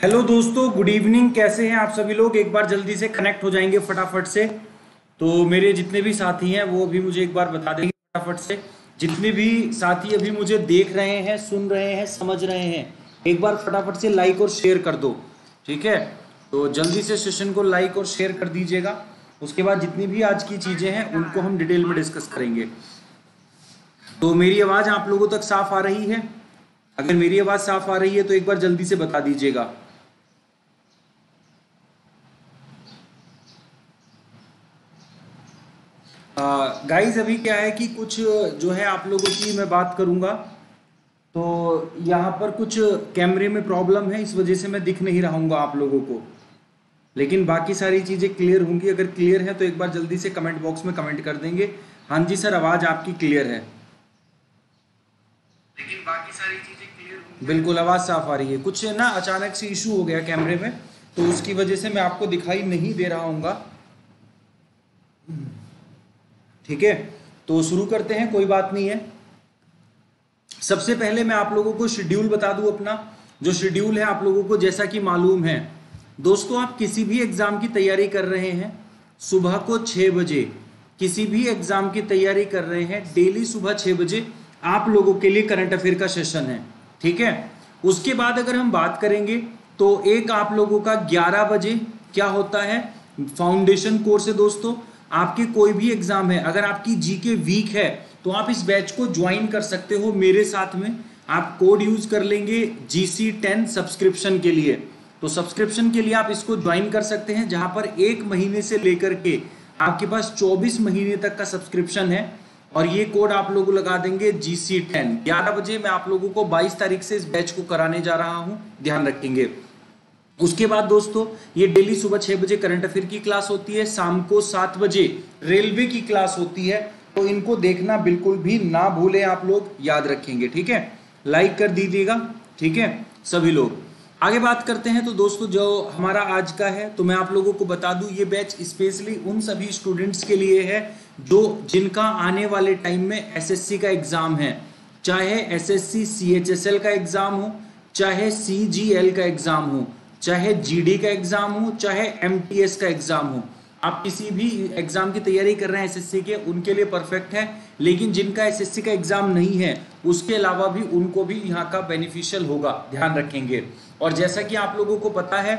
Hello दोस्तों, good evening. कैसे हैं आप सभी लोग? एक बार जल्दी से कनेक्ट हो जाएंगे फटाफट से। तो मेरे जितने भी साथी हैं वो भी मुझे एक बार बता देंगे फटाफट से। जितने भी साथी अभी मुझे देख रहे हैं, सुन रहे हैं, समझ रहे हैं, एक बार फटाफट से लाइक और शेयर कर दो। ठीक है, तो जल्दी से सेशन को लाइक और शेयर कर दीजिएगा। उसके बाद जितनी भी आज की चीजें हैं उनको हम डिटेल में डिस्कस करेंगे। तो मेरी आवाज आप लोगों तक साफ आ रही है? अगर मेरी आवाज साफ आ रही है तो एक बार जल्दी से बता दीजिएगा। गाइस अभी क्या है कि कुछ जो है आप लोगों की मैं बात करूंगा, तो यहाँ पर कुछ कैमरे में प्रॉब्लम है, इस वजह से मैं दिख नहीं रहूंगा आप लोगों को। लेकिन बाकी सारी चीजें क्लियर होंगी। अगर क्लियर है तो एक बार जल्दी से कमेंट बॉक्स में कमेंट कर देंगे। हाँ जी सर, आवाज आपकी क्लियर है। लेकिन बाकी सारी चीजें क्लियर होंगी। बिल्कुल आवाज साफ आ रही है। कुछ ना अचानक से इशू हो गया कैमरे में, तो उसकी वजह से मैं आपको दिखाई नहीं दे रहा हूँ। ठीक है, तो शुरू करते हैं, कोई बात नहीं है। सबसे पहले मैं आप लोगों को शेड्यूल बता दूं अपना। जो शेड्यूल है आप लोगों को जैसा कि मालूम है दोस्तों, आप किसी भी एग्जाम की तैयारी कर रहे हैं सुबह को 6 बजे, किसी भी एग्जाम की तैयारी कर रहे हैं डेली सुबह 6 बजे आप लोगों के लिए करंट अफेयर का सेशन है। ठीक है, उसके बाद अगर हम बात करेंगे तो एक आप लोगों का 11 बजे क्या होता है, फाउंडेशन कोर्स है दोस्तों। आपके कोई भी एग्जाम है, अगर आपकी जीके वीक है तो आप इस बैच को ज्वाइन कर सकते हो मेरे साथ में। आप कोड यूज कर लेंगे GC10 सब्सक्रिप्शन के लिए। तो सब्सक्रिप्शन के लिए आप इसको ज्वाइन कर सकते हैं, जहां पर 1 महीने से लेकर के आपके पास 24 महीने तक का सब्सक्रिप्शन है। और ये कोड आप लोग लगा देंगे GC10। 11 बजे मैं आप लोगों को 22 तारीख से इस बैच को कराने जा रहा हूं, ध्यान रखेंगे। उसके बाद दोस्तों ये डेली सुबह 6 बजे करंट अफेयर की क्लास होती है, शाम को 7 बजे रेलवे की क्लास होती है। तो इनको देखना बिल्कुल भी ना भूलें, आप लोग याद रखेंगे। ठीक है, लाइक कर दीजिएगा। ठीक है सभी लोग, आगे बात करते हैं। तो दोस्तों जो हमारा आज का है, तो मैं आप लोगों को बता दूं ये बैच स्पेशली उन सभी स्टूडेंट्स के लिए है जो जिनका आने वाले टाइम में SSC का एग्जाम है। चाहे SSC CHSL का एग्जाम हो, चाहे CGL का एग्जाम हो, चाहे GD का एग्जाम हो, चाहे MTS का एग्जाम हो। आप किसी भी एग्जाम की तैयारी कर रहे हैं SSC के, उनके लिए परफेक्ट है। लेकिन जिनका SSC का एग्जाम नहीं है उसके अलावा भी उनको भी यहाँ का बेनिफिशियल होगा, ध्यान रखेंगे। और जैसा कि आप लोगों को पता है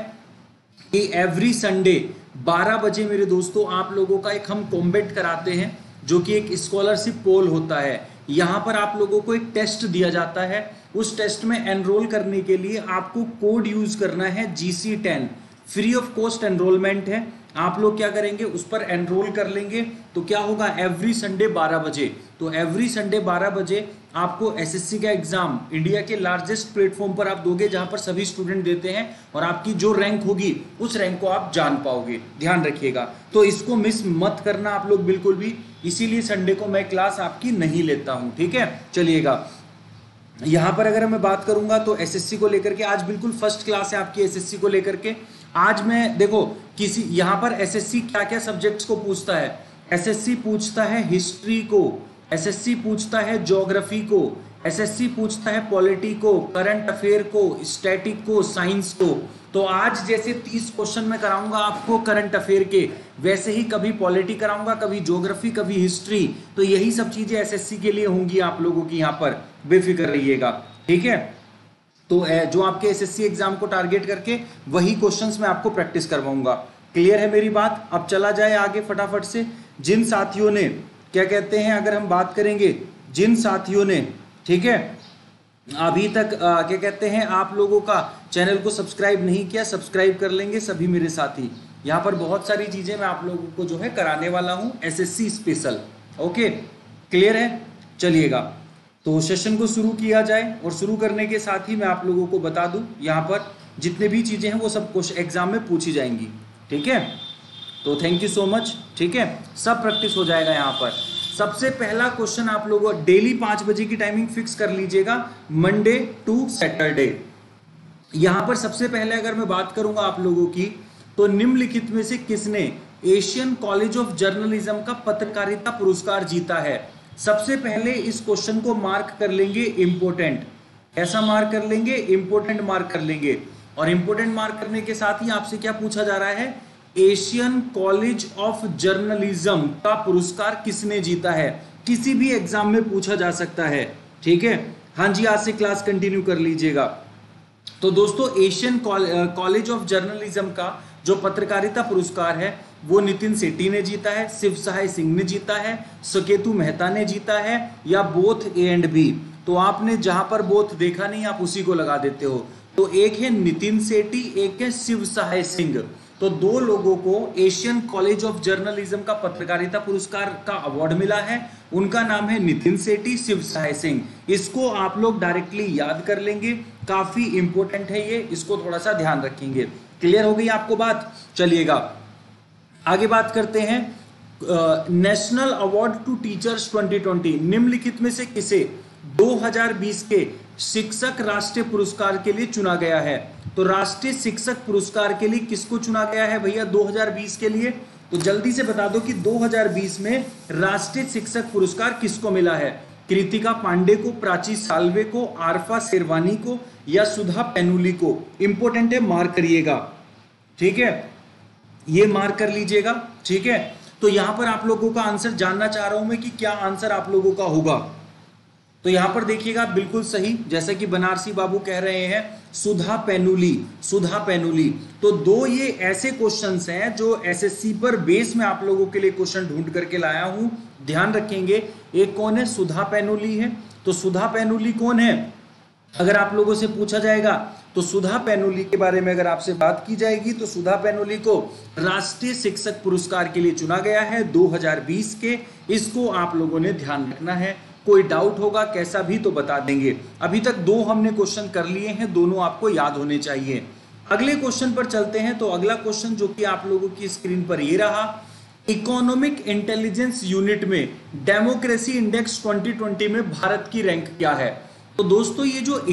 कि एवरी संडे 12 बजे मेरे दोस्तों आप लोगों का एक हम कॉम्बैट कराते हैं, जो कि एक स्कॉलरशिप पोल होता है। यहाँ पर आप लोगों को एक टेस्ट दिया जाता है। उस टेस्ट में एनरोल करने के लिए आपको कोड यूज करना है GC10, free of cost enrolment है। आप लोग क्या करेंगे, उस पर एनरोल कर लेंगे तो क्या होगा, एवरी संडे 12 बजे। तो एवरी संडे 12 बजे आपको SSC का एग्जाम इंडिया के लार्जेस्ट प्लेटफॉर्म पर आप दोगे, जहां पर सभी स्टूडेंट देते हैं, और आपकी जो रैंक होगी उस रैंक को आप जान पाओगे, ध्यान रखिएगा। तो इसको मिस मत करना आप लोग बिल्कुल भी, इसीलिए संडे को मैं क्लास आपकी नहीं लेता हूं। ठीक है, चलिएगा। यहां पर अगर मैं बात करूंगा तो SSC को लेकर के आज बिल्कुल फर्स्ट क्लास है आपकी SSC को लेकर के। आज मैं देखो किसी यहां पर SSC क्या क्या सब्जेक्ट्स को पूछता है। SSC पूछता है हिस्ट्री को, SSC पूछता है ज्योग्राफी को, SSC पूछता है पॉलिटी को, करंट अफेयर को, स्टैटिक को, साइंस को। तो आज जैसे 30 क्वेश्चन में कराऊंगा आपको करंट अफेयर के, वैसे ही कभी पॉलिटी कराऊंगा, कभी ज्योग्राफी, कभी हिस्ट्री। तो यही सब चीजें SSC के लिए होंगी आप लोगों की, यहाँ पर बेफिक्र रहिएगा। ठीक है, तो जो आपके SSC एग्जाम को टारगेट करके वही क्वेश्चंस मैं आपको प्रैक्टिस करवाऊंगा। क्लियर है मेरी बात? अब चला जाए आगे फटाफट से। जिन साथियों ने क्या कहते हैं, अगर हम बात करेंगे जिन साथियों ने, ठीक है, अभी तक क्या कहते हैं आप लोगों का चैनल को सब्सक्राइब नहीं किया, सब्सक्राइब कर लेंगे सभी मेरे साथी। यहाँ पर बहुत सारी चीजें मैं आप लोगों को जो है कराने वाला हूँ SSC स्पेशल। ओके, क्लियर है? चलिएगा, तो सेशन को शुरू किया जाए। और शुरू करने के साथ ही मैं आप लोगों को बता दूं, यहाँ पर जितने भी चीजें हैं वो सब कुछ एग्जाम में पूछी जाएंगी। ठीक है, तो थैंक यू सो मच। ठीक है, सब प्रैक्टिस हो जाएगा यहाँ पर। सबसे पहला क्वेश्चन आप लोगों डेली 5 बजे की टाइमिंग फिक्स कर लीजिएगा, मंडे टू सैटरडे। यहां पर सबसे पहले अगर मैं बात करूंगा आप लोगों की, तो निम्नलिखित में से किसने एशियन कॉलेज ऑफ जर्नलिज्म का पत्रकारिता पुरस्कार जीता है? सबसे पहले इस क्वेश्चन को मार्क कर लेंगे इंपोर्टेंट। ऐसा मार्क कर लेंगे, इंपोर्टेंट मार्क कर लेंगे। और इंपोर्टेंट मार्क करने के साथ ही आपसे क्या पूछा जा रहा है, एशियन कॉलेज ऑफ जर्नलिज्म का पुरस्कार किसने जीता है, किसी भी एग्जाम में पूछा जा सकता है। ठीक है, हाँ जी, आज से क्लास कंटिन्यू कर लीजिएगा। तो दोस्तों एशियन कॉलेज ऑफ जर्नलिज्म का जो पत्रकारिता पुरस्कार है वो नितिन सेठी ने जीता है, शिव सहाय सिंह ने जीता है, सुकेतु मेहता ने जीता है, या बोथ ए एंड बी। तो आपने जहां पर बोथ देखा नहीं आप उसी को लगा देते हो। तो एक है नितिन सेठी, एक है शिव सहाय सिंह। तो दो लोगों को एशियन कॉलेज ऑफ जर्नलिज्म का पत्रकारिता पुरस्कार का अवार्ड मिला है। उनका नाम है नितिन सेठी, शिव सहाय सिंह। इसको आप लोग डायरेक्टली याद कर लेंगे, काफी इंपॉर्टेंट है ये, इसको थोड़ा सा ध्यान रखेंगे। क्लियर हो गई आपको बात? चलिएगा आगे बात करते हैं। नेशनल अवार्ड टू टीचर्स 2020 निम्नलिखित में से किसे 2020 के शिक्षक राष्ट्रीय पुरस्कार के लिए चुना गया है? तो राष्ट्रीय शिक्षक पुरस्कार के लिए किसको चुना गया है भैया 2020 के लिए? तो जल्दी से बता दो कि 2020 में राष्ट्रीय शिक्षक पुरस्कार किसको मिला है? कृतिका पांडे को, प्राची साल्वे को, आरफा शेरवानी को, या सुधा पेनुली को? इंपॉर्टेंट है, मार्क करिएगा। ठीक है, ये मार्क कर लीजिएगा। ठीक है, तो यहां पर आप लोगों का आंसर जानना चाह रहा हूं मैं कि क्या आंसर आप लोगों का होगा। तो यहां पर देखिएगा बिल्कुल सही, जैसा कि बनारसी बाबू कह रहे हैं सुधा पेनुली, सुधा पेनुली। तो दो ये ऐसे क्वेश्चंस हैं जो एसएससी पर बेस में आप लोगों के लिए क्वेश्चन ढूंढ करके लाया हूं, ध्यान रखेंगे। एक कौन है, सुधा पेनुली है। तो सुधा पेनुली कौन है अगर आप लोगों से पूछा जाएगा, तो सुधा पेनुली के बारे में अगर आपसे बात की जाएगी तो सुधा पेनुली को राष्ट्रीय शिक्षक पुरस्कार के लिए चुना गया है 2020 के। इसको आप लोगों ने ध्यान रखना है। कोई डाउट होगा कैसा भी तो बता देंगे। अभी तक दो हमने क्वेश्चन कर लिए हैं, दोनों आपको याद होने चाहिए। अगले क्वेश्चन पर चलते हैं। तो अगला क्वेश्चन जो कि आप लोगों की स्क्रीन पर ये रहा, इकोनॉमिक इंटेलिजेंस यूनिट में डेमोक्रेसी इंडेक्स 2020 में भारत की रैंक क्या है? तो दोस्तों ये जो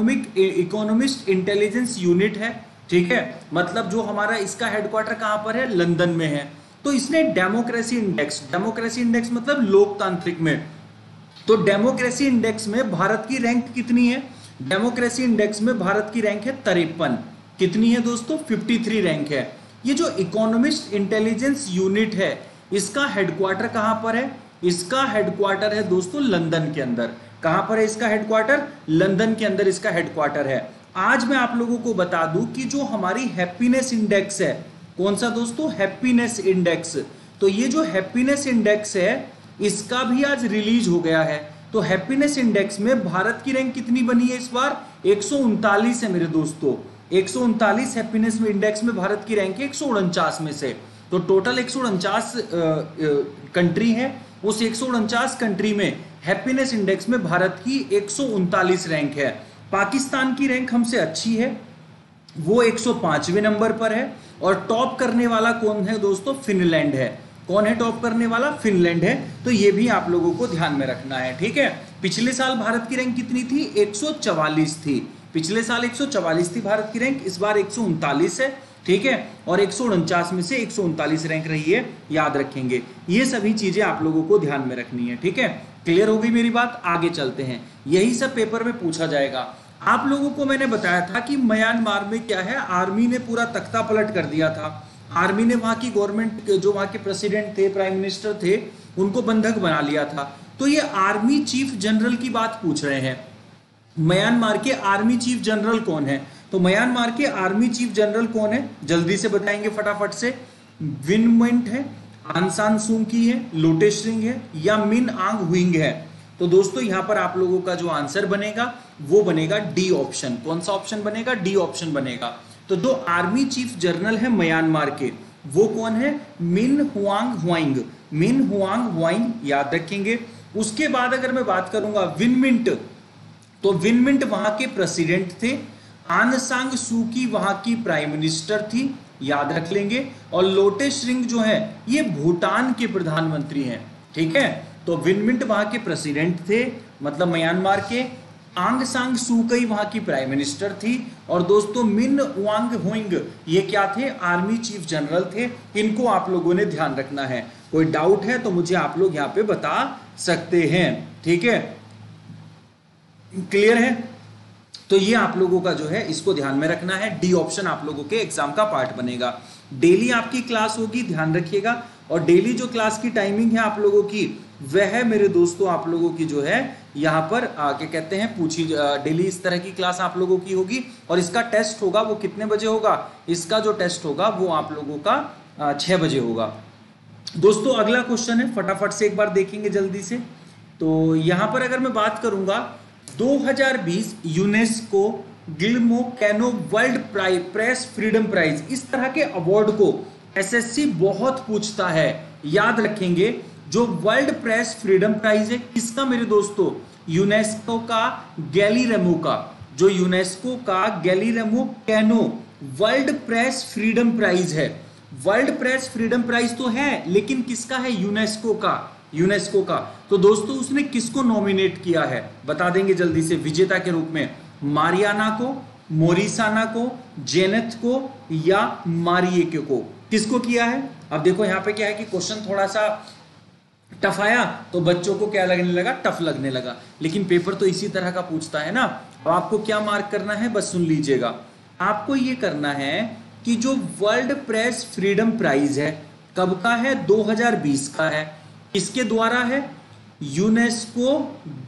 इकोनॉमिस्ट इंटेलिजेंस यूनिट है, ठीक है, मतलब जो हमारा इसका हेडक्वार्टर कहां पर है, लंदन में है। तो इसने डेमोक्रेसी इंडेक्स मतलब लोकतांत्रिक में, तो डेमोक्रेसी इंडेक्स में भारत की रैंक कितनी है? डेमोक्रेसी इंडेक्स में भारत की रैंक है 53। कितनी है दोस्तों? 53 रैंक है। ये जो इकोनॉमिस्ट इंटेलिजेंस यूनिट है इसका हेडक्वार्टर कहां पर है? इसका हेडक्वार्टर है दोस्तों लंदन के अंदर। कहां पर है इसका हेडक्वार्टर? लंदन के अंदर इसका हेडक्वार्टर है। आज मैं आप लोगों को बता दूं कि जो हमारी हैप्पीनेस इंडेक्स है, कौन सा दोस्तों? Happiness index. तो ये जो हैप्पीनेस इंडेक्स है इसका भी आज रिलीज हो गया है। तो हैप्पीनेस इंडेक्स में भारत की रैंक कितनी बनी है इस बार? 139 है मेरे दोस्तों। 139 हैप्पीनेस इंडेक्स में भारत की रैंक है 149 में से। तो टोटल 149 कंट्री है, उस 149 कंट्री में हैप्पीनेस इंडेक्स में भारत की 139 रैंक है। पाकिस्तान की रैंक हमसे अच्छी है, वो 105वें नंबर पर है। और टॉप करने वाला कौन है दोस्तों? फिनलैंड है। कौन है टॉप करने वाला? फिनलैंड है। तो ये भी आप लोगों को ध्यान में रखना है। ठीक है, पिछले साल भारत की रैंक कितनी थी? 144 थी। पिछले साल 144 थी भारत की रैंक, इस बार 139 है। ठीक है, और 149 में से 139 रैंक रही है, याद रखेंगे। ये सभी चीजें आप लोगों को ध्यान में रखनी है। ठीक है, क्लियर हो गई मेरी बात? आगे चलते हैं, यही सब पेपर में पूछा जाएगा। आप लोगों को मैंने बताया था कि म्यांमार में क्या है, आर्मी ने पूरा तख्ता पलट कर दिया था। आर्मी ने वहां की गवर्नमेंट, जो वहां के प्रेसिडेंट थे, प्राइम मिनिस्टर थे, उनको बंधक बना लिया था। तो ये आर्मी चीफ जनरल की बात पूछ रहे हैं। म्यांमार के आर्मी चीफ जनरल कौन है? तो म्यांमार के आर्मी चीफ जनरल कौन है? जल्दी से बताएंगे फटाफट से। विन मिंट है, आंग सान सू की है, लोटे शेरिंग है, या मिन आंग ह्विंग है? तो दोस्तों यहां पर आप लोगों का जो आंसर बनेगा वो बनेगा डी ऑप्शन। कौन सा ऑप्शन बनेगा? डी ऑप्शन बनेगा। तो जो आर्मी चीफ जनरल है म्यांमार के, वो कौन है? मिन हुआंग ह्वाइंग। मिन हुआंग ह्वाइंग, याद रखेंगे। उसके बाद अगर मैं बात करूंगा विन मिंट, तो विन मिंट वहां के प्रेसिडेंट थे। आंग सांग सू की वहां की प्राइम मिनिस्टर थी, याद रख लेंगे। और लोटे शेरिंग जो है ये भूटान के प्रधानमंत्री हैं। ठीक है, तो विन मिंट वहां के प्रेसिडेंट थे, मतलब म्यांमार के। आंग सांग सू की वहां की प्राइम मिनिस्टर थी। और दोस्तों मिन वांग हुइंग ये क्या थे? आर्मी चीफ जनरल थे। इनको आप लोगों ने ध्यान रखना है। कोई डाउट है तो मुझे आप लोग यहाँ पे बता सकते हैं। ठीक है, क्लियर है? तो ये आप लोगों का जो है इसको ध्यान में रखना है, डी ऑप्शन आप लोगों के एग्जाम का पार्ट बनेगा। डेली आपकी क्लास होगी, ध्यान रखिएगा, और डेली जो क्लास की टाइमिंग है आप लोगों की वह मेरे दोस्तों आप लोगों की जो है यहाँ पर क्या कहते हैं पूछी, डेली इस तरह की क्लास आप लोगों की होगी। और इसका टेस्ट होगा वो कितने बजे होगा, इसका जो टेस्ट होगा वो आप लोगों का 6 बजे होगा। दोस्तों अगला क्वेश्चन है, फटाफट से एक बार देखेंगे जल्दी से। तो यहां पर अगर मैं बात करूंगा 2020 UNESCO Guillermo Cano world press freedom prize, इस तरह के अवार्ड को एसएससी बहुत पूछता है, याद रखेंगे। जो वर्ल्ड प्रेस फ्रीडम प्राइज है किसका मेरे दोस्तों, यूनेस्को का गैलीरेमो का, जो यूनेस्को का Guillermo Cano world press freedom prize है। वर्ल्ड प्रेस फ्रीडम प्राइज तो है लेकिन किसका है, यूनेस्को का, यूनेस्को का। तो दोस्तों उसने किसको नॉमिनेट किया है बता देंगे जल्दी से विजेता के रूप में, मारियाना को, मोरिसाना को, जेनेथ को या मारिएके को, किसको किया है। अब देखो यहाँ पे क्या है कि क्वेश्चन थोड़ा सा टफ आया तो बच्चों को क्या लगने लगा, टफ लगने लगा, लेकिन पेपर तो इसी तरह का पूछता है ना। अब आपको क्या मार्क करना है बस सुन लीजिएगा, आपको ये करना है कि जो वर्ल्ड प्रेस फ्रीडम प्राइज है कब का है, 2020 का है, किसके द्वारा है, यूनेस्को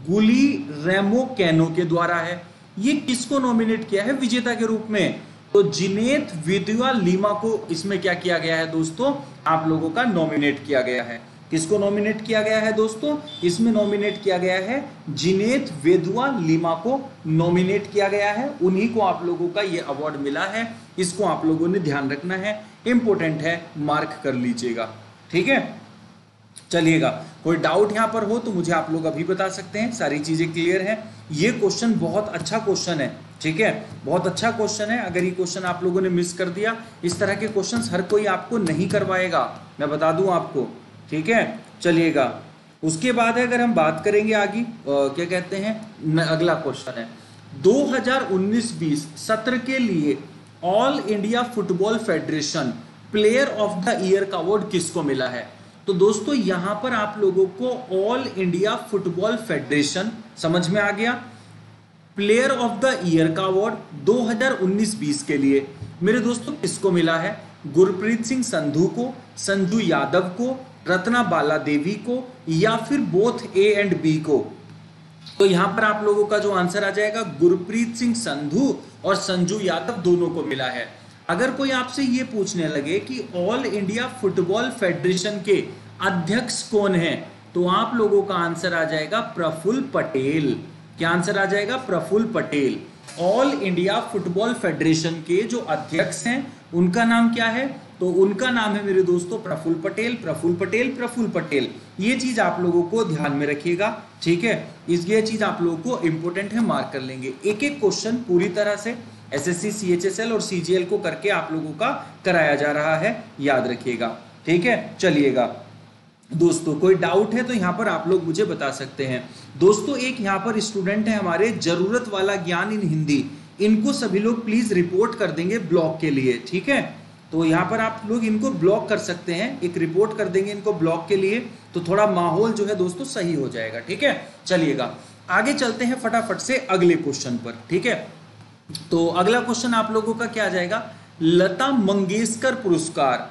गुलिरेमो कैनो के द्वारा है। ये किसको नॉमिनेट किया है विजेता के रूप में, तो जिनेथ विद्या लीमा को इसमें क्या किया गया है दोस्तों, आप लोगों का नॉमिनेट किया गया है। किसको नॉमिनेट किया गया है दोस्तों, इसमें नॉमिनेट किया गया है जिनेथ वेदुआ लीमा को नॉमिनेट किया गया है, उन्हीं को आप लोगों का ये अवार्ड मिला है। इसको आप लोगों ने ध्यान रखना है, इंपॉर्टेंट है, मार्क कर लीजिएगा, ठीक है। चलिएगा, कोई डाउट यहां पर हो तो मुझे आप लोग अभी बता सकते हैं, सारी चीजें क्लियर है। ये क्वेश्चन बहुत अच्छा क्वेश्चन है, ठीक है, बहुत अच्छा क्वेश्चन है। अगर ये क्वेश्चन आप लोगों ने मिस कर दिया, इस तरह के क्वेश्चन हर कोई आपको नहीं करवाएगा, मैं बता दूं आपको, ठीक है। चलिएगा, उसके बाद अगर हम बात करेंगे आगे क्या कहते हैं, अगला क्वेश्चन है 2019-20 सत्र के लिए all India football federation player of the year का अवार्ड किसको मिला है। तो दोस्तों यहां पर आप लोगों को ऑल इंडिया फुटबॉल फेडरेशन समझ में आ गया, प्लेयर ऑफ द ईयर का अवार्ड 2019-20 के लिए मेरे दोस्तों किसको मिला है, गुरप्रीत सिंह संधू को, संजू यादव को, रत्ना बाला देवी को या फिर बोथ ए एंड बी को। तो यहां पर आप लोगों का जो आंसर आ जाएगा गुरप्रीत सिंह संधू और संजू यादव दोनों को मिला है। अगर कोई आपसे ये पूछने लगे कि ऑल इंडिया फुटबॉल फेडरेशन के अध्यक्ष कौन हैं, तो आप लोगों का आंसर आ जाएगा प्रफुल्ल पटेल। क्या आंसर आ जाएगा, Praful Patel. All India football federation के जो अध्यक्ष हैं उनका नाम क्या है, तो उनका नाम है मेरे दोस्तों प्रफुल्ल पटेल, प्रफुल्ल पटेल, प्रफुल्ल पटेल। ये चीज आप लोगों को ध्यान में रखिएगा, ठीक है, ये चीज आप लोगों को इंपॉर्टेंट है, मार्क कर लेंगे। एक एक क्वेश्चन पूरी तरह से एसएससी, सीएचएसएल और सीजीएल को करके आप लोगों का कराया जा रहा है, याद रखिएगा, ठीक है। चलिएगा दोस्तों, कोई डाउट है तो यहाँ पर आप लोग मुझे बता सकते हैं। दोस्तों एक यहाँ पर स्टूडेंट है हमारे, जरूरत वाला ज्ञान इन हिंदी, इनको सभी लोग प्लीज रिपोर्ट कर देंगे ब्लॉक के लिए, ठीक है। तो यहाँ पर आप लोग इनको ब्लॉक कर सकते हैं, एक रिपोर्ट कर देंगे इनको ब्लॉक के लिए, तो थोड़ा माहौल जो है दोस्तों सही हो जाएगा, ठीक है। चलिएगा आगे चलते हैं फटाफट से अगले क्वेश्चन पर, ठीक है। तो अगला क्वेश्चन आप लोगों का क्या आ जाएगा, लता मंगेशकर पुरस्कार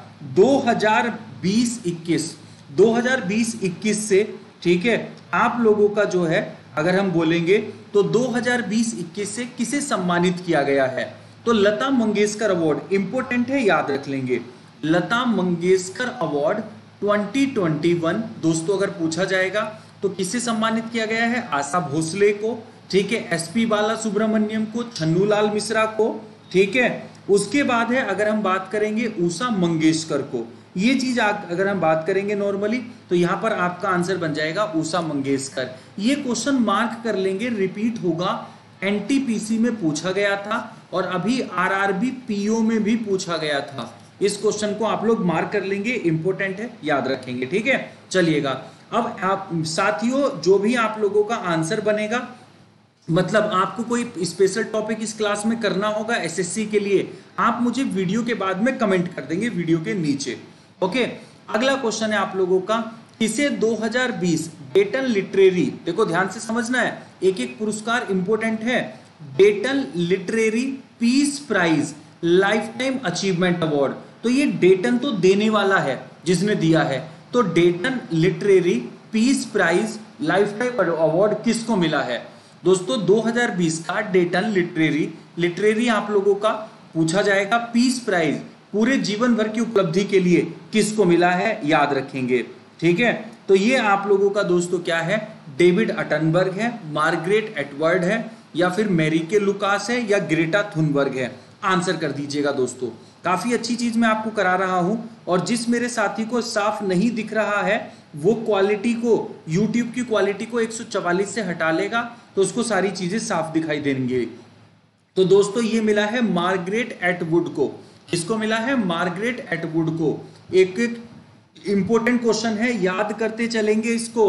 2020-21 से, ठीक है, आप लोगों का जो है अगर हम बोलेंगे तो 2020-21 से किसे सम्मानित किया गया है, तो लता मंगेशकर अवार्ड इंपॉर्टेंट है, याद रख लेंगे। लता मंगेशकर अवार्ड 2021 दोस्तों अगर पूछा जाएगा तो किसे सम्मानित किया गया है, आशा भोसले को, ठीक है, एसपी बाला सुब्रमण्यम को, छन्नूलाल मिश्रा को, ठीक है। उसके बाद है अगर हम बात करेंगे उषा मंगेशकर को, ये चीज अगर हम बात करेंगे नॉर्मली तो यहां पर आपका आंसर बन जाएगा उषा मंगेशकर। ये क्वेश्चन मार्क कर लेंगे, रिपीट होगा, एनटीपीसी में पूछा गया था और अभी आरआरबी पीओ में भी पूछा गया था। इस क्वेश्चन को आप लोग मार्क कर लेंगे, इंपॉर्टेंट है, याद रखेंगे, ठीक है। चलिएगा, अब आप साथियों जो भी आप लोगों का आंसर बनेगा, मतलब आपको कोई स्पेशल टॉपिक इस क्लास में करना होगा एसएससी के लिए, आप मुझे वीडियो के बाद में कमेंट कर देंगे वीडियो के नीचे, ओके। अगला क्वेश्चन है आप लोगों का, किसे 2020 डेटन लिटरेरी, देखो ध्यान से समझना है, एक एक पुरस्कार इंपॉर्टेंट है, Dayton literary peace prize lifetime achievement award. तो ये डेटन तो देने वाला है जिसने दिया है, तो Dayton literary peace prize lifetime award किसको मिला है दोस्तों? 2020 का डेटन लिटरेरी आप लोगों का पूछा जाएगा। पीस प्राइज पूरे जीवन भर की उपलब्धि के लिए किसको मिला है, याद रखेंगे, ठीक है। तो ये आप लोगों का दोस्तों क्या है, डेविड अटनबर्ग है, मार्गरेट एटवर्ड है, या फिर मैरीके लुकास है, या ग्रेटा थुनबर्ग है। आंसर कर दीजिएगा दोस्तों। काफी अच्छी चीज मैं आपको करा रहा हूं, और जिस मेरे साथी को साफ नहीं दिख रहा है वो क्वालिटी को, YouTube की क्वालिटी को 144 से हटा लेगा तो उसको सारी चीजें साफ दिखाई देंगे। तो दोस्तों ये मिला है मार्गरेट एटवुड को। किसको मिला है? मार्गरेट एटवुड को। एक एक इंपॉर्टेंट क्वेश्चन है, याद करते चलेंगे इसको।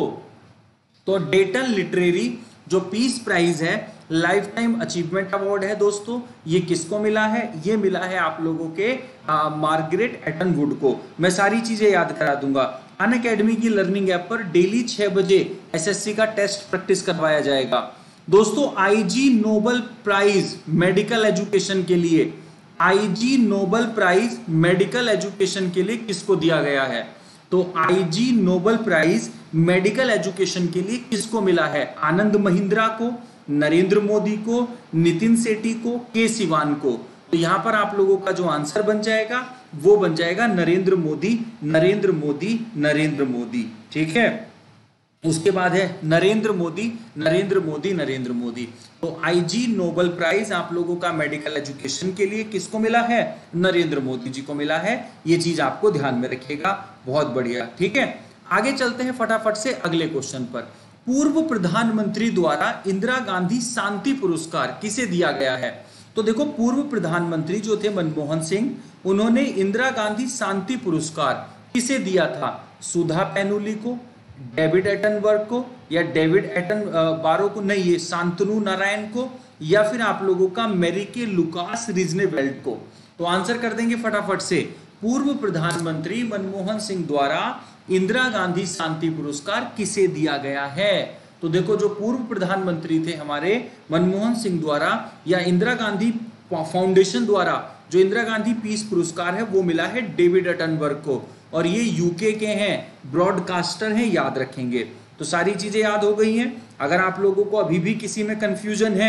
तो डेटन लिटरेरी जो पीस प्राइज है, लाइफ टाइम अचीवमेंट अवार्ड है दोस्तों, ये किसको मिला है? ये मिला है आप लोगों के मार्गरेट एटनवुड को। मैं सारी चीजें याद करा दूंगा। अनअकैडमी की लर्निंग ऐप पर डेली 6 बजे एसएससी का टेस्ट प्रैक्टिस करवाया जाएगा दोस्तों। Ig Nobel prize medical education के लिए, Ig Nobel prize medical education के लिए किसको दिया गया है? तो Ig Nobel prize medical education के लिए किसको मिला है? आनंद महिंद्रा को, नरेंद्र मोदी को, नितिन सेठी को, के सिवान को। तो यहां पर आप लोगों का जो आंसर बन जाएगा वो बन जाएगा नरेंद्र मोदी, नरेंद्र मोदी, नरेंद्र मोदी, ठीक है। उसके बाद है नरेंद्र मोदी, नरेंद्र मोदी, नरेंद्र मोदी। तो आईजी नोबेल प्राइज आप लोगों का मेडिकल एजुकेशन के लिए किसको मिला है? नरेंद्र मोदी जी को मिला है। ये चीज आपको ध्यान में रखिएगा, बहुत बढ़िया, ठीक है। आगे चलते हैं फटाफट से अगले क्वेश्चन पर। पूर्व प्रधानमंत्री द्वारा इंदिरा गांधी शांति पुरस्कार किसे दिया गया है? तो देखो, पूर्व प्रधानमंत्री जो थे मनमोहन सिंह, उन्होंने इंदिरा गांधी शांति पुरस्कार किसे दिया था? सुधा पैनुली को, डेविड एटनबर्ग को, या डेविड एटन बारो को, नहीं, ये शांतनु नारायण को, या फिर आप लोगों का मैरीके लुकास रिजनेवेल्ट को। तो आंसर कर देंगे फटाफट से। पूर्व प्रधानमंत्री मनमोहन सिंह द्वारा इंदिरा गांधी शांति पुरस्कार किसे दिया गया है? तो देखो, जो पूर्व प्रधानमंत्री थे हमारे मनमोहन सिंह द्वारा या इंदिरा गांधी फाउंडेशन द्वारा जो इंदिरा गांधी पीस पुरस्कार है वो मिला है डेविड एटनबर्ग को, और ये यूके के हैं, ब्रॉडकास्टर हैं, याद रखेंगे। तो सारी चीजें याद हो गई हैं। अगर आप लोगों को अभी भी किसी में कंफ्यूजन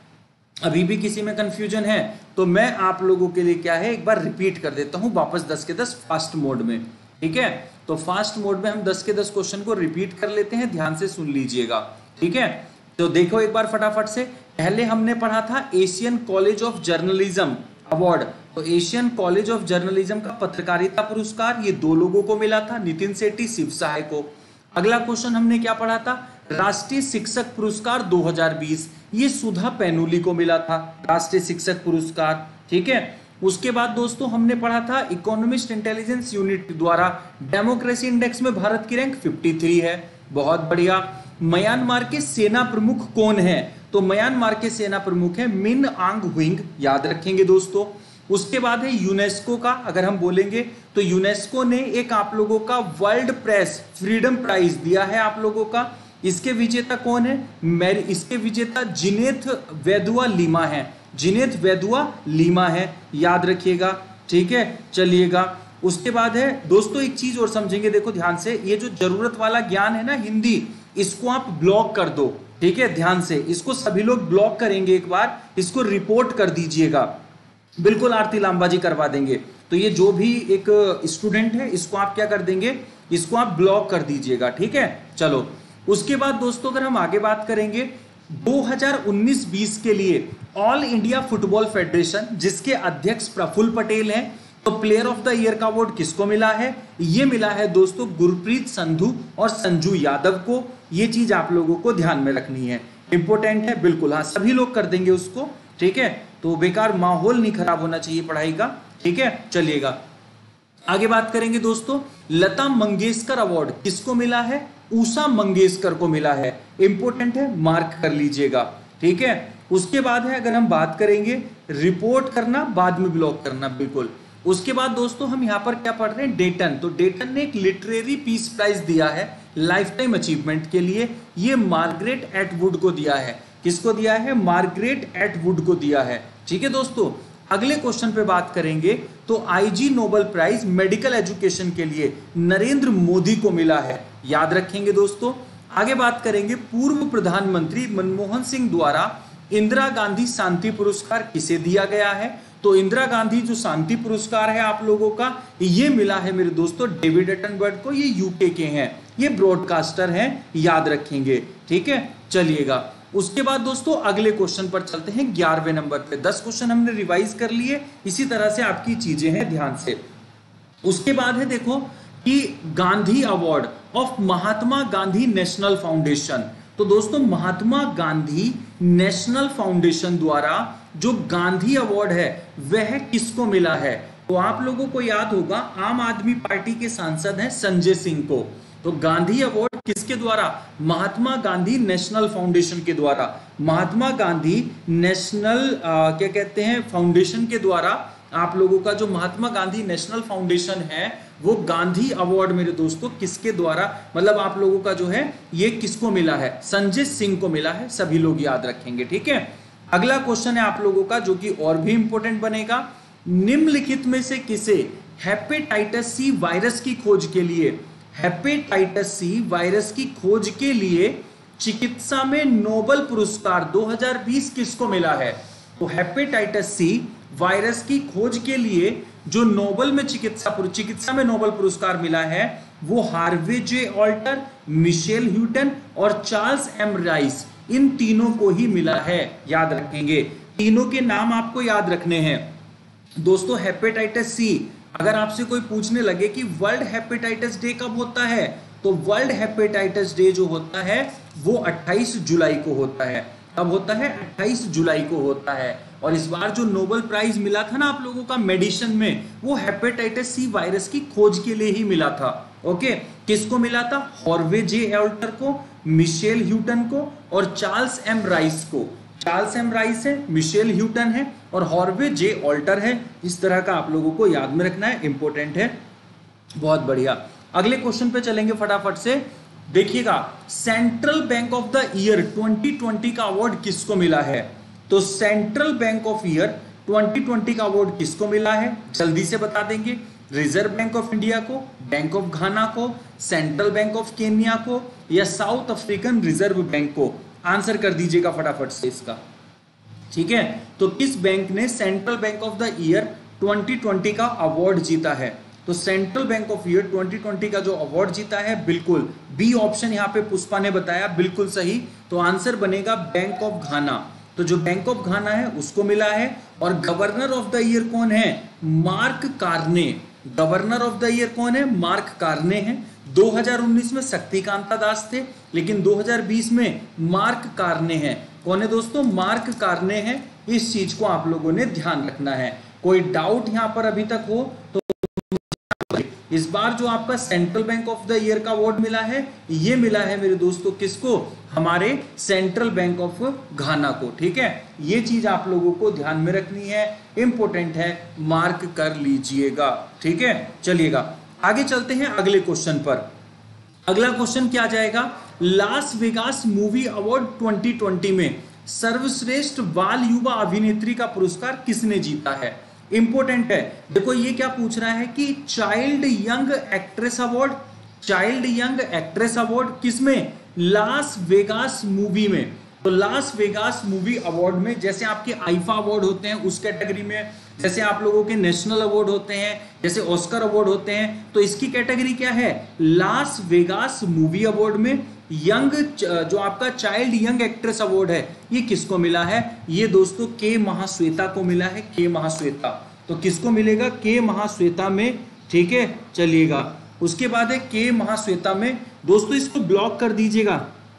है, तो मैं आप लोगों के लिए क्या है, एक बार रिपीट कर देता हूं वापस 10 के 10 फास्ट मोड में, ठीक है। तो फास्ट मोड में हम 10 के 10 क्वेश्चन को रिपीट कर लेते हैं, ध्यान से सुन लीजिएगा, ठीक है। तो देखो एक बार फटाफट से। पहले हमने पढ़ा था Asian college of journalism award. तो एशियन कॉलेज ऑफ जर्नलिज्म का पत्रकारिता पुरस्कार ये 2 लोगों को मिला था, नितिन सेठी, शिव सहाय को। अगला क्वेश्चन हमने क्या पढ़ा था? राष्ट्रीय शिक्षक पुरस्कार 2020, ये सुधा पैनुली को मिला था, राष्ट्रीय शिक्षक पुरस्कार, ठीक है। उसके बाद दोस्तों हमने पढ़ा था इकोनॉमिस्ट इंटेलिजेंस यूनिट द्वारा डेमोक्रेसी इंडेक्स में भारत की रैंक 53 है, बहुत बढ़िया। म्यांमार के सेना प्रमुख कौन है? तो म्यांमार के सेना प्रमुख है मिन आंग ह्विंग, याद रखेंगे दोस्तों। उसके बाद है यूनेस्को का, अगर हम बोलेंगे तो यूनेस्को ने एक आप लोगों का वर्ल्ड प्रेस फ्रीडम प्राइज दिया है आप लोगों का। इसके विजेता कौन है? इसके विजेता जिनेथ वेदुआ लीमा है, जिनेथ वेदुआ लीमा है, याद रखिएगा, ठीक है। चलिएगा, उसके बाद है दोस्तों एक चीज और समझेंगे, देखो ध्यान से, ये जो जरूरत वाला ज्ञान है ना हिंदी, इसको आप ब्लॉक कर दो, ठीक है, ध्यान से। इसको सभी लोग ब्लॉक करेंगे, एक बार इसको रिपोर्ट कर दीजिएगा, बिल्कुल आरती लांबा जी करवा देंगे। तो ये जो भी एक स्टूडेंट है इसको आप क्या कर देंगे, इसको आप ब्लॉक कर दीजिएगा, ठीक है। चलो, उसके बाद दोस्तों अगर हम आगे बात करेंगे 2019-20 के लिए ऑल इंडिया फुटबॉल फेडरेशन जिसके अध्यक्ष प्रफुल्ल पटेल हैं, तो प्लेयर ऑफ द ईयर का अवार्ड किसको मिला है? ये मिला है दोस्तों गुरप्रीत संधू और संजू यादव को। ये चीज आप लोगों को ध्यान में रखनी है, इंपॉर्टेंट है, बिल्कुल, हाँ सभी लोग कर देंगे उसको, ठीक है। तो बेकार माहौल नहीं खराब होना चाहिए पढ़ाई का, ठीक है। चलिएगा, आगे बात करेंगे दोस्तों। लता मंगेशकर अवार्ड किसको मिला है? उषा मंगेशकर को मिला है, इंपॉर्टेंट है, मार्क कर लीजिएगा, ठीक है। उसके बाद है अगर हम बात करेंगे रिपोर्ट करना बाद में ब्लॉक करना, बिल्कुल। उसके बाद दोस्तों हम यहाँ पर क्या पढ़ रहे हैं? डेटन। तो डेटन ने एक लिटरेरी पीस प्राइज दिया है, लाइफ टाइम अचीवमेंट के लिए। ये मार्गरेट एटवुड को दिया है। किसको दिया है? मार्गरेट एटवुड को दिया है। ठीक है दोस्तों, अगले क्वेश्चन पे बात करेंगे तो Ig Nobel prize medical education के लिए नरेंद्र मोदी को मिला है, याद रखेंगे दोस्तों। आगे बात करेंगे पूर्व प्रधानमंत्री मनमोहन सिंह द्वारा इंदिरा गांधी शांति पुरस्कार किसे दिया गया है? तो इंदिरा गांधी जो शांति पुरस्कार है आप लोगों का, ये मिला है मेरे दोस्तों डेविड एटनबर्ग को। ये यूके के हैं, ये ब्रॉडकास्टर हैं, याद रखेंगे। ठीक है, चलिएगा। उसके बाद दोस्तों अगले क्वेश्चन पर चलते हैं 11वें नंबर पे। 10 क्वेश्चन हमने रिवाइज कर लिए, इसी तरह से आपकी चीजें हैं, ध्यान से। उसके बाद है देखो कि Gandhi award of Mahatma Gandhi national foundation. तो दोस्तों महात्मा गांधी नेशनल फाउंडेशन द्वारा जो गांधी अवार्ड है वह किसको मिला है? तो आप लोगों को याद होगा आम आदमी पार्टी के सांसद हैं संजय सिंह को। तो गांधी अवार्ड किसके द्वारा? महात्मा गांधी नेशनल फाउंडेशन के द्वारा। महात्मा गांधी नेशनल क्या कहते हैं फाउंडेशन के द्वारा आप लोगों का जो महात्मा गांधी नेशनल फाउंडेशन है वो गांधी अवार्ड मेरे दोस्तों किसके द्वारा, मतलब आप लोगों का जो है ये किसको मिला है? संजय सिंह को मिला है। सभी लोग याद रखेंगे। ठीक है, अगला क्वेश्चन है आप लोगों का जो कि और भी इंपॉर्टेंट बनेगा। निम्नलिखित में से किसे हेपेटाइटिस सी वायरस की खोज के लिए, हेपेटाइटिस सी वायरस की खोज के लिए चिकित्सा में नोबेल पुरस्कार 2020 किसको मिला है? तो हेपेटाइटिस सी वायरस की खोज के लिए जो नोबेल में चिकित्सा में नोबेल पुरस्कार मिला है वो Harvey J Alter, Michael Houghton और चार्ल्स एम राइस, इन तीनों को ही मिला है, याद रखेंगे। तीनों के नाम आपको याद रखने हैं दोस्तों। हेपेटाइटिस सी, अगर आपसे कोई पूछने लगे कि वर्ल्ड हेपेटाइटिस डे कब होता है, तो वर्ल्ड हेपेटाइटिस डे जो होता है वो 28 जुलाई को होता है। कब होता है? 28 जुलाई को होता है। और इस बार जो नोबेल प्राइज मिला था ना आप लोगों का मेडिसिन में, वो हेपेटाइटिस सी वायरस की खोज के लिए ही मिला था। ओके, किसको मिला था? हार्वे जे ऑल्टर को, मिशेल ह्यूटन को और चार्ल्स एम राइस को। चार्ल्स एम राइस है, मिशेल ह्यूटन है और हार्वे जे ऑल्टर है। इस तरह का आप लोगों को याद में रखना है, इंपॉर्टेंट है। बहुत बढ़िया, अगले क्वेश्चन पे चलेंगे फटाफट से। देखिएगा, central bank of the year 2020 का अवार्ड किसको मिला है? तो सेंट्रल बैंक ऑफ ईयर 2020 का अवार्ड किसको मिला है? जल्दी से बता देंगे। रिजर्व बैंक ऑफ इंडिया को, बैंक ऑफ घाना को, सेंट्रल बैंक ऑफ केन्या को या साउथ अफ्रीकन रिजर्व बैंक को? आंसर कर दीजिएगा फटाफट से इसका। ठीक है, तो किस बैंक ने central bank of the year 2020 का अवार्ड जीता है? तो सेंट्रल बैंक ऑफ ईयर 2020 का जो अवार्ड जीता है, बिल्कुल बी ऑप्शन यहाँ पे पुष्पा ने बताया, बिल्कुल सही। तो आंसर बनेगा बैंक ऑफ घाना। तो जो बैंक ऑफ घाना है उसको मिला है। और गवर्नर ऑफ द ईयर कौन है? Mark Carney. Governor of the year कौन है? मार्क कार्ने है। 2019 में शक्तिकांता दास थे, लेकिन 2020 में मार्क कार्ने हैं। कौन है दोस्तों? मार्क कार्ने हैं। इस चीज को आप लोगों ने ध्यान रखना है। कोई डाउट यहां पर अभी तक हो तो इस बार जो आपका central bank of the year का अवार्ड मिला है, ये मिला है मेरे दोस्तों किसको? हमारे सेंट्रल बैंक ऑफ घाना को। ठीक है, ये चीज आप लोगों को ध्यान में रखनी है, इंपॉर्टेंट है, मार्क कर लीजिएगा। ठीक है, चलिएगा आगे चलते हैं अगले क्वेश्चन पर। अगला क्वेश्चन क्या जाएगा? लास वेगास मूवी अवार्ड 2020 में सर्वश्रेष्ठ बाल युवा अभिनेत्री का पुरस्कार किसने जीता है? इंपॉर्टेंट है। देखो ये क्या पूछ रहा है कि child young actress award, child young actress award किसमें? लास वेगास मूवी में। तो लास वेगास मूवी अवार्ड में जैसे आपके आईफा अवार्ड होते हैं उस कैटेगरी में, जैसे आप लोगों के नेशनल अवार्ड होते हैं, जैसे ऑस्कर अवार्ड होते हैं, तो इसकी कैटेगरी क्या है? लास वेगास मूवी अवार्ड में यंग जो आपका चाइल्ड यंग एक्ट्रेस अवार्ड है ये किसको मिला है? ये दोस्तों के महाश्वेता को मिला है। के महाश्वेता, तो किसको मिलेगा? के महाश्वेता में। ठीक है, चलिएगा उसके बाद है के महाश्वेता में। दोस्तों इसको ब्लॉक कर दीजिएगा।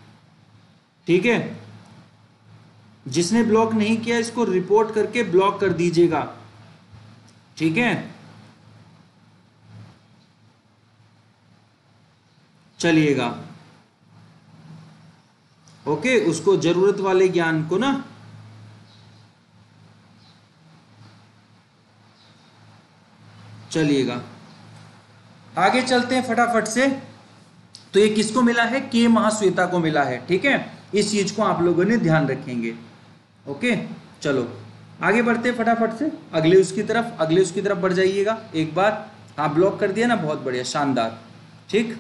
ठीक है, जिसने ब्लॉक नहीं किया इसको रिपोर्ट करके ब्लॉक कर दीजिएगा। ठीक है, चलिएगा ओके, उसको जरूरत वाले ज्ञान को ना, चलिएगा आगे चलते हैं फटाफट से। तो ये किसको मिला है? के महाश्वेता को मिला है। ठीक है, इस चीज को आप लोगों ने ध्यान रखेंगे। ओके, चलो आगे बढ़ते फटाफट से अगले उसकी तरफ बढ़ जाइएगा। एक बार हाँ ब्लॉक कर दिया ना, बहुत बढ़िया, शानदार। ठीक,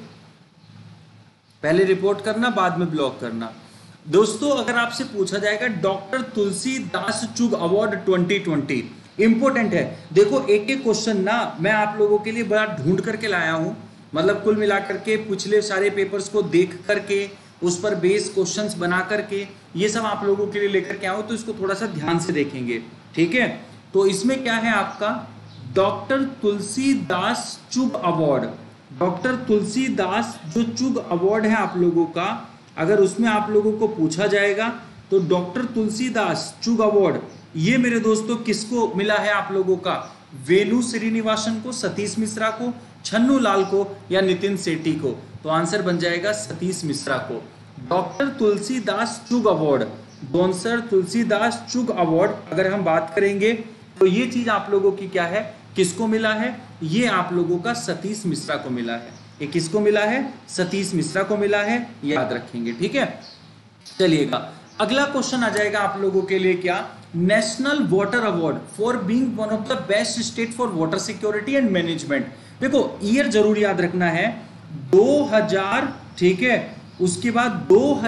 पहले रिपोर्ट करना, बाद में ब्लॉक करना। दोस्तों अगर आपसे पूछा जाएगा डॉक्टर तुलसीदास चुग अवार्ड 2020, इंपॉर्टेंट है। देखो एक एक क्वेश्चन ना मैं आप लोगों के लिए बड़ा ढूंढ करके लाया हूं, मतलब कुल मिलाकर के पिछले सारे पेपर्स को देख करके उस पर बेस क्वेश्चंस बना करके ये सब आप लोगों के लिए लेकर के आओ, तो इसको थोड़ा सा ध्यान से देखेंगे। ठीक है, तो इसमें क्या है आपका डॉक्टर तुलसीदास चुग अवार्ड, डॉक्टर तुलसीदास जो चुग अवार्ड है आप लोगों का, अगर उसमें आप लोगों को पूछा जाएगा तो डॉक्टर तुलसीदास चुग अवार्ड ये मेरे दोस्तों किसको मिला है आप लोगों का? वेणु श्रीनिवासन को, सतीश मिश्रा को, छन्नू लाल को या नितिन सेठी को? तो आंसर बन जाएगा सतीश मिश्रा को। डॉक्टर तुलसीदास चुग अवार्ड, डॉक्टर तुलसीदास चुग अवार्ड अगर हम बात करेंगे तो ये चीज आप लोगों की क्या है, किसको मिला है? ये आप लोगों का सतीश मिश्रा को मिला है। ये किसको मिला है? सतीश मिश्रा को मिला है, याद रखेंगे। ठीक है, चलिएगा अगला क्वेश्चन आ जाएगा आप लोगों के लिए क्या? National water award for being one of the best state for water security and management. देखो ईयर जरूर याद रखना है 2000, ठीक है, उसके बाद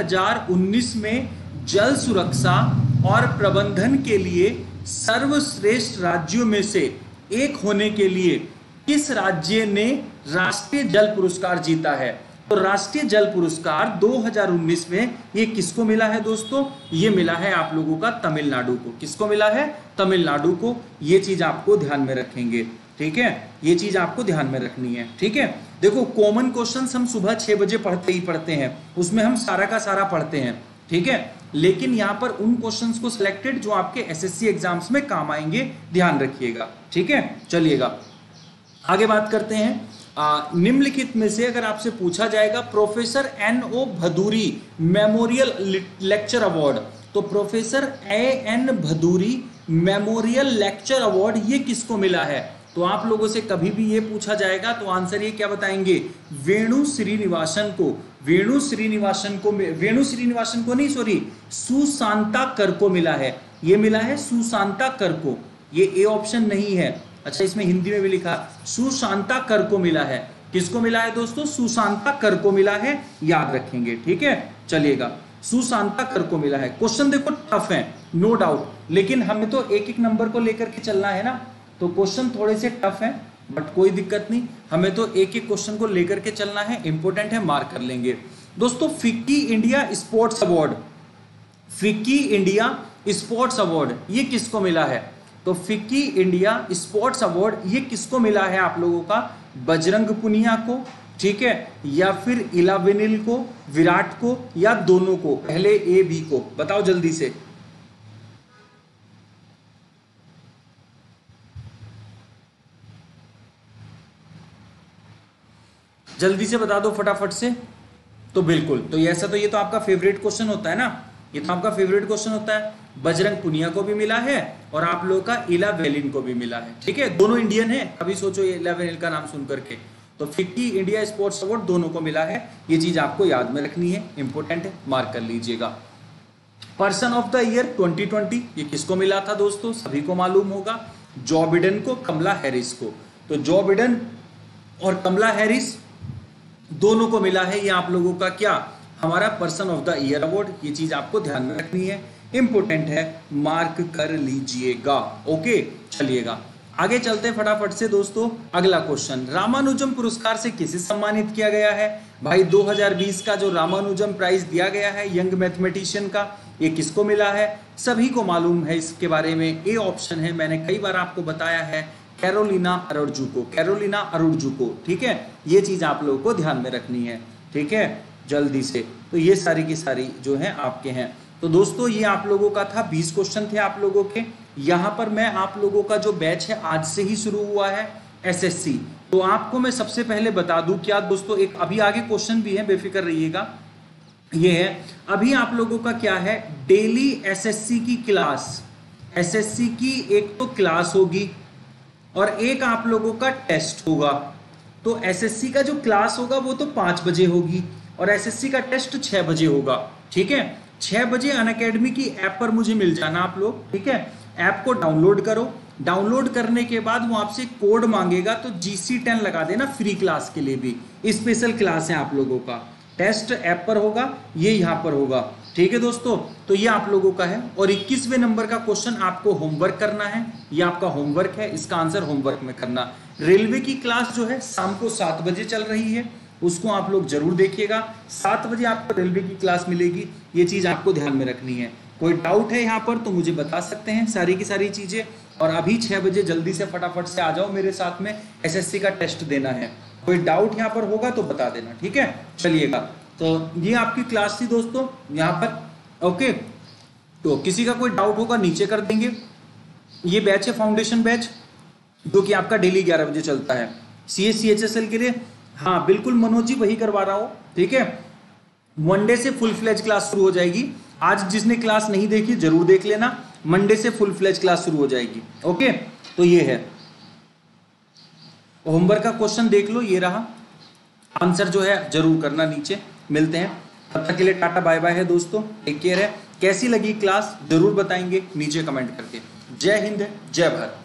2019 में जल सुरक्षा और प्रबंधन के लिए सर्वश्रेष्ठ राज्यों में से एक होने के लिए किस राज्य ने राष्ट्रीय जल पुरस्कार जीता है? तो राष्ट्रीय जल पुरस्कार 2019 में ये किसको मिला है दोस्तों? ये मिला है आप लोगों का तमिलनाडु को। किसको मिला है? तमिलनाडु को। ये चीज आपको ध्यान में रखेंगे। ठीक है, ये चीज आपको ध्यान में रखनी है। ठीक है, देखो कॉमन क्वेश्चंस हम सुबह 6 बजे पढ़ते ही पढ़ते हैं, उसमें हम सारा का सारा पढ़ते हैं। ठीक है, लेकिन यहाँ पर उन क्वेश्चंस को सिलेक्टेड जो आपके एसएससी एग्जाम्स में काम आएंगे, ध्यान रखिएगा। ठीक है, चलिएगा आगे बात करते हैं। निम्नलिखित में से अगर आपसे पूछा जाएगा professor NO Bhaduri memorial lecture award, तो professor AN Bhaduri memorial lecture award ये किसको मिला है? तो आप लोगों से कभी भी ये पूछा जाएगा तो आंसर ये क्या बताएंगे? वेणु श्रीनिवासन को। वेणु श्रीनिवासन को नहीं, सॉरी, सुशांता कर को मिला है। ये मिला है सुशांता कर को, ये ए ऑप्शन नहीं है। अच्छा, इसमें हिंदी में भी लिखा सुशांता कर को मिला है। किसको मिला है दोस्तों? सुशांता कर को मिला है, याद रखेंगे। ठीक है, चलिएगा सुशांता कर को मिला है। क्वेश्चन देखो टफ है, नो डाउट, लेकिन हमें तो एक एक नंबर को लेकर के चलना है ना, तो क्वेश्चन थोड़े से टफ है, बट कोई दिक्कत नहीं, हमें तो एक एक क्वेश्चन को लेकर के चलना है, इंपॉर्टेंट है, मार्क कर लेंगे। दोस्तों FICCI India sports award, FICCI India sports award ये किसको मिला है? तो फिक्की इंडिया स्पोर्ट्स अवार्ड ये किसको मिला है आप लोगों का? बजरंग पुनिया को, ठीक है, या फिर इलावेनिल को, विराट को, या दोनों को? पहले ए बी को बताओ जल्दी से। जल्दी से बता दो फटाफट से। तो बिल्कुल, तो ऐसा तो ये तो आपका फेवरेट क्वेश्चन होता है ना, ये तो आपका फेवरेट क्वेश्चन होता है। बजरंग पुनिया को भी मिला है और आप लोगों का इलावेनिल को भी मिला है। ठीक है, दोनों इंडियन है, अभी सोचो इलावेनिल का नाम सुन करके। तो फिक्की इंडिया स्पोर्ट्स अवार्ड दोनों को मिला है, ये चीज आपको याद में रखनी है, इंपॉर्टेंट है, मार्क कर लीजिएगा। पर्सन ऑफ द ईयर 2020 ये किसको मिला था दोस्तों? सभी को मालूम होगा, जो बिडेन को, कमला हैरिस को। तो जो बिडेन और कमला हैरिस दोनों को मिला है ये आप लोगों का क्या? हमारा person of the year award. ये चीज आपको ध्यान में रखनी है, इंपोर्टेंट है, मार्क कर लीजिएगा। ओके, चलिएगा आगे चलते हैं फटाफट से दोस्तों। अगला क्वेश्चन, रामानुजम पुरस्कार से किसे सम्मानित किया गया है? भाई 2020 का जो रामानुजम प्राइज दिया गया है यंग मैथमेटिशियन का, ये किसको मिला है? सभी को मालूम है इसके बारे में, ए ऑप्शन है, मैंने कई बार आपको बताया है, कैरोलिना अरुर्जू को, कैरोलिना अरुर्जू को। ठीक है, ये चीज आप लोगों को ध्यान में रखनी है। ठीक है, जल्दी से, तो ये सारी की सारी जो है आपके हैं। तो दोस्तों ये आप लोगों का था, 20 क्वेश्चन थे आप लोगों के। यहाँ पर मैं आप लोगों का जो बैच है आज से ही शुरू हुआ है एसएससी, तो आपको मैं सबसे पहले बता दूं क्या दोस्तों, एक अभी आगे क्वेश्चन भी है, बेफिक्र रहिएगा। ये है अभी आप लोगों का क्या है, डेली एसएससी की क्लास, एसएससी की एक तो क्लास होगी और एक आप लोगों का टेस्ट होगा। तो एसएससी का जो क्लास होगा वो तो 5 बजे होगी और एसएससी का टेस्ट 6 बजे होगा। ठीक है, 6 बजे अनअकैडमी की ऐप पर मुझे मिल जाना आप लोग। ठीक है, ऐप को डाउनलोड करो, डाउनलोड करने के बाद वो आपसे कोड मांगेगा तो GC10 लगा देना फ्री क्लास के लिए भी। स्पेशल क्लास है आप लोगों का, टेस्ट ऐप पर होगा, ये यहाँ पर होगा। ठीक है दोस्तों, तो ये आप लोगों का है। और 21वें नंबर का क्वेश्चन आपको होमवर्क करना है, ये आपका होमवर्क है, इसका आंसर होमवर्क में करना। रेलवे की क्लास जो है शाम को 7 बजे चल रही है, उसको आप लोग जरूर देखिएगा। 7 बजे आपको रेलवे की क्लास मिलेगी, ये चीज आपको ध्यान में रखनी है। कोई डाउट है यहाँ पर तो मुझे बता सकते हैं सारी की सारी चीजें। और अभी 6 बजे जल्दी से फटाफट से आ जाओ मेरे साथ में, एसएससी का टेस्ट देना है। कोई डाउट यहाँ पर होगा तो बता देना। ठीक है, चलिएगा, तो ये आपकी क्लास थी दोस्तों यहाँ पर। ओके, तो किसी का कोई डाउट होगा नीचे कर देंगे। ये बैच है फाउंडेशन बैच, जो कि आपका डेली 11 बजे चलता है CHSL के लिए। हाँ बिल्कुल मनोज जी, वही करवा रहा हूँ। ठीक है, मंडे से फुल फ्लेज क्लास शुरू हो जाएगी। आज जिसने क्लास नहीं देखी जरूर देख लेना, मंडे से फुल फ्लेज क्लास शुरू हो जाएगी। ओके, तो ये है होमवर्क का क्वेश्चन, देख लो, ये रहा आंसर जो है जरूर करना नीचे। मिलते हैं, तब तक के लिए टाटा बाय बाय है दोस्तों, टेक केयर है। कैसी लगी क्लास जरूर बताएंगे नीचे कमेंट करके। जय हिंद, जय भारत।